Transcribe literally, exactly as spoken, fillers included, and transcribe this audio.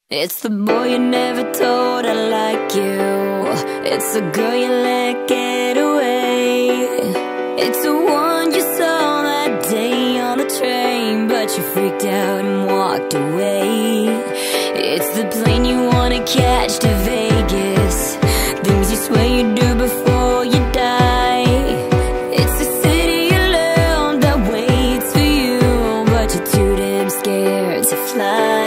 It's the boy you never told I like you. It's the girl you let get away. It's the one you saw that day on the train, but you freaked out and walked away. It's the plane you wanna catch to Vegas, things you swear you do before you die. It's the city you love that waits for you, but you're too damn scared to fly.